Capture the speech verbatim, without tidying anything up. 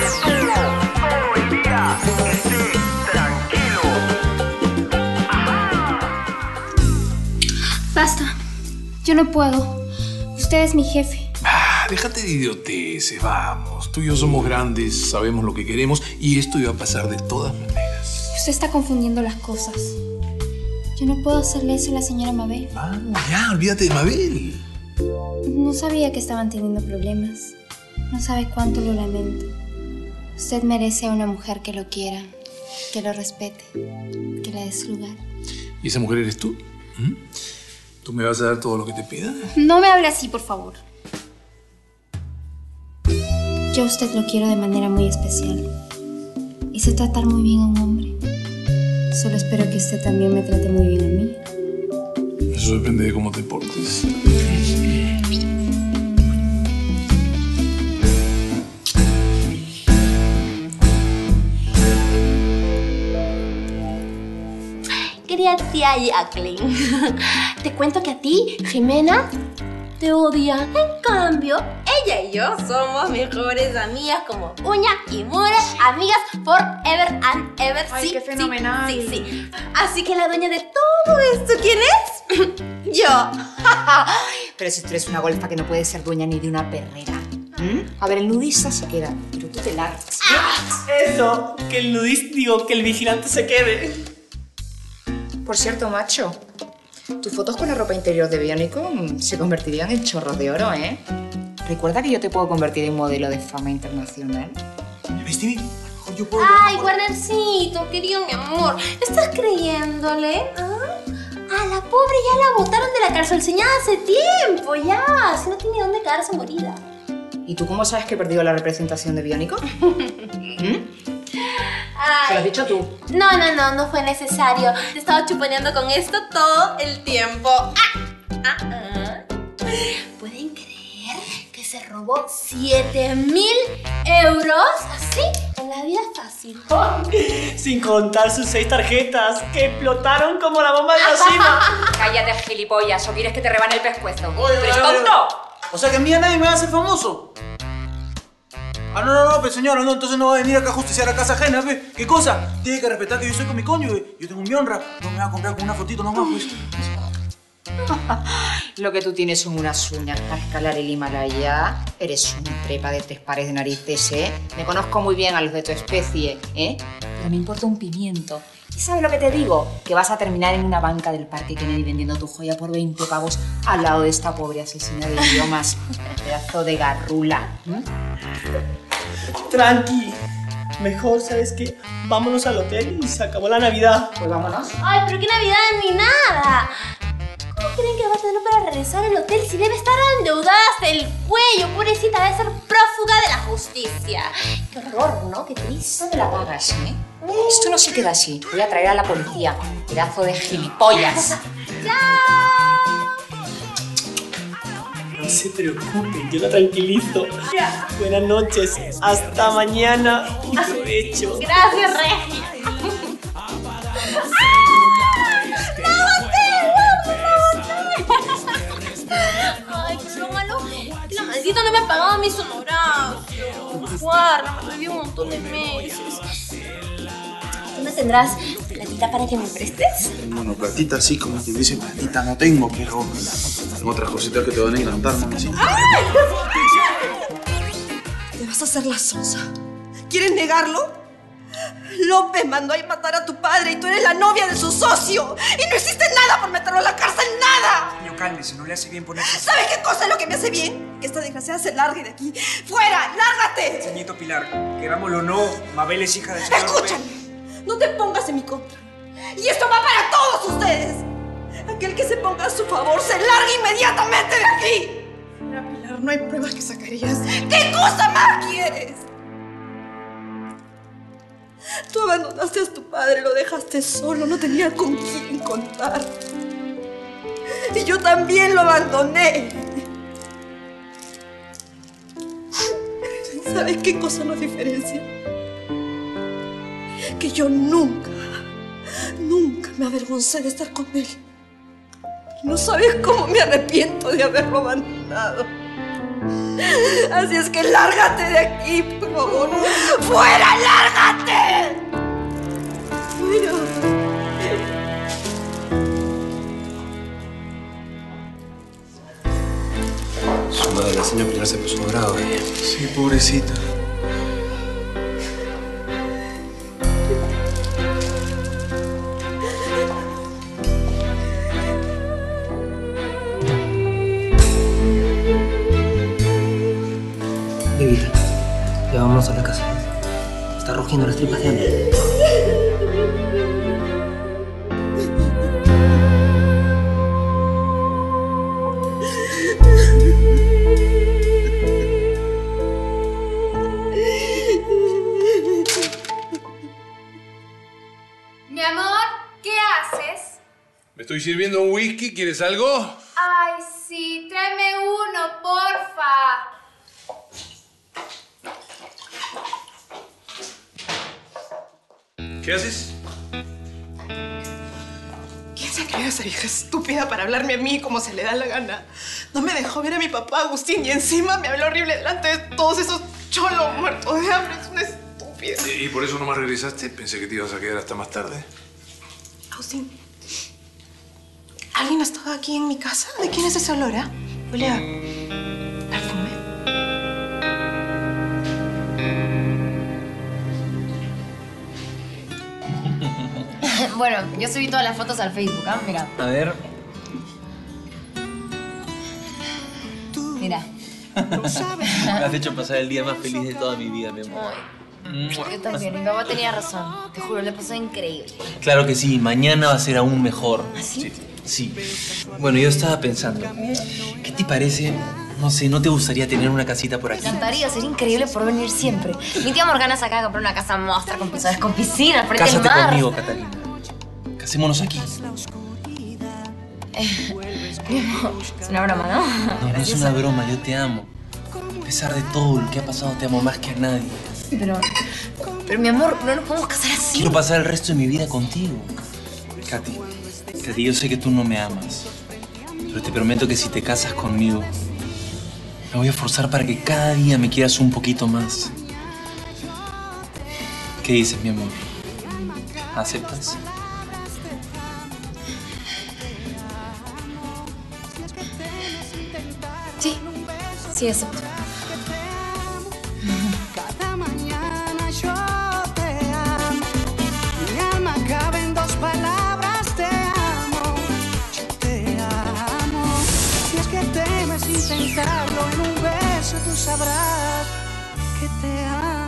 Todo el día esté tranquilo. Basta. Yo no puedo. Usted es mi jefe. Ah, déjate de idioteces, vamos. Tú y yo somos grandes, sabemos lo que queremos y esto iba a pasar de todas maneras. Usted está confundiendo las cosas. Yo no puedo hacerle eso a la señora Mabel. Vamos, ya, olvídate de Mabel. No sabía que estaban teniendo problemas. No sabe cuánto lo lamento. Usted merece a una mujer que lo quiera, que lo respete, que le dé su lugar. ¿Y esa mujer eres tú? ¿Mm? ¿Tú me vas a dar todo lo que te pida? No me hable así, por favor. Yo a usted lo quiero de manera muy especial. Y sé tratar muy bien a un hombre. Solo espero que usted también me trate muy bien a mí. Eso depende de cómo te portes. Querida tía Jacqueline, te cuento que a ti, Jimena, te odia. En cambio, ella y yo somos mejores amigas como uña y mugre, amigas forever and ever. Ay, sí, qué fenomenal. Sí, sí, sí. Así que la dueña de todo esto, ¿quién es? Yo. Pero si tú eres una golfa que no puede ser dueña ni de una perrera. ¿Mm? A ver, el nudista se queda, pero tú te largas. Eso, que el nudista, digo, que el vigilante se quede. Por cierto, macho, tus fotos con la ropa interior de Biónico se convertirían en chorros de oro, ¿eh? Recuerda que yo te puedo convertir en modelo de fama internacional. ¿Viste? A lo mejor yo puedo... Ay, Warnercito, querido mi amor, ¿estás creyéndole? ¿Ah? A la pobre ya la botaron de la cárcel señada hace tiempo, ya. Si no tiene dónde quedarse morida. ¿Y tú cómo sabes que he perdido la representación de Biónico? ¿Mm? Ay. ¿Te lo has dicho tú? No, no, no, no fue necesario. Te estaba chuponeando con esto todo el tiempo. ¡Ah! Ah, ah. ¿Pueden creer que se robó siete mil euros? Así, en la vida fácil. Sin contar sus seis tarjetas que explotaron como la bomba de Hiroshima. Cállate, gilipollas, o quieres que te rebane el pescuezo. Oye, ¿Eres oye, oye. tonto? O sea que a mí a nadie me va a hacer famoso. Ah, no, no, no, pues señora, no, entonces no va a venir acá a justiciar a casa ajena, pues. ¿Qué cosa? Tiene que respetar que yo soy con mi coño, pues. Yo tengo mi honra. No me va a comprar con una fotito nomás, pues. Lo que tú tienes son unas uñas para escalar el Himalaya. Eres un trepa de tres pares de narices, ¿eh? Me conozco muy bien a los de tu especie, ¿eh? Pero me importa un pimiento. ¿Y sabes lo que te digo? Que vas a terminar en una banca del Parque Kennedy vendiendo tu joya por veinte pavos al lado de esta pobre asesina de idiomas. Pedazo de garrula. ¿Mm? Tranqui. Mejor, ¿sabes qué? Vámonos al hotel y se acabó la Navidad. Pues vámonos. Ay, pero qué Navidad ni nada. ¿Cómo creen que va a tener para regresar al hotel si debe estar endeudada hasta el cuello? Pobrecita, debe ser prófuga de la justicia. Qué horror, ¿no? Qué triste. No me la pagas, ¿eh? Esto no se queda así. Voy a traer a la policía. Pedazo de gilipollas. ¡Chao! No se preocupen, yo la tranquilizo. Buenas noches, hasta mañana y provecho. Gracias, Regia. Ay, pero lo malo es que la maldita no me ha pagado mis honorarios. Guarda, me debió un montón de meses. ¿Tú no tendrás platita para que me prestes? Bueno, platita sí, como quien dice, platita no tengo, pero tengo otras cositas que te van a encantar, mamacita. Te vas a hacer la sonsa. ¿Quieres negarlo? López mandó a ir matar a tu padre y tú eres la novia de su socio. Y no hiciste nada por meterlo a la cárcel, nada. Niño, cálmese, no le hace bien ponerse... ¿Sabes qué cosa es lo que me hace bien? Que esta desgraciada se largue de aquí. ¡Fuera! ¡Lárgate! Señorito Pilar, querámoslo o no, Mabel es hija del señor López. Escúchame. No te pongas en mi contra. Y esto va para todos ustedes. Aquel que se ponga a su favor se larga inmediatamente de aquí. Mira, Pilar, no hay pruebas que sacarías. ¿Qué cosa más quieres? Tú abandonaste a tu padre, lo dejaste solo, no tenía con quién contar. Y yo también lo abandoné. ¿Sabes qué cosa nos diferencia? Que yo nunca, nunca me avergoncé de estar con él. No sabes cómo me arrepiento de haberlo abandonado. Así es que lárgate de aquí, por favor. ¡Fuera, lárgate! ¡Fuera! Su madre, la señora Pilar se puso brava. Sí, pobrecita. Baby, ya vámonos a la casa. Está rugiendo las tripas de hambre. Mi amor, ¿qué haces? Me estoy sirviendo un whisky, ¿quieres algo? Ay, sí, tráeme uno, porfa. ¿Qué haces? ¿Quién se ha creído esa vieja estúpida para hablarme a mí como se le da la gana? No me dejó ver a mi papá Agustín y encima me habló horrible delante de todos esos cholos muertos de hambre. Es una estúpida. ¿Y por eso nomás regresaste? Pensé que te ibas a quedar hasta más tarde. Agustín, ¿alguien ha estado aquí en mi casa? ¿De quién es ese olor, ah? Huele a perfume. Bueno, yo subí todas las fotos al Facebook, ¿ah? Mira. A ver. Mira. Me has hecho pasar el día más feliz de toda mi vida, mi amor. Yo también. Mi papá tenía razón. Te juro, le pasó increíble. Claro que sí, mañana va a ser aún mejor. ¿Ah, sí? Sí. Bueno, yo estaba pensando, ¿qué te parece? No sé, ¿no te gustaría tener una casita por aquí? Me encantaría, sería increíble por venir siempre. Mi tía Morgana se acaba de comprar una casa monstruo con pisos, con piscina, frente al Cásate mar. conmigo, Catalina. Casémonos aquí. Eh, mi amor, es una broma, ¿no? No, no es una broma, yo te amo. A pesar de todo lo que ha pasado, te amo más que a nadie. Pero, pero mi amor, no nos podemos casar así. Quiero pasar el resto de mi vida contigo. Katy, Katy, yo sé que tú no me amas. Pero te prometo que si te casas conmigo, me voy a forzar para que cada día me quieras un poquito más. ¿Qué dices, mi amor? ¿Aceptas? Sí, sí, acepto. Cada mañana yo te amo. Mi alma cabe en dos palabras: te amo, yo te amo. Si es que temes intentarlo, en un beso tú sabrás que te amo.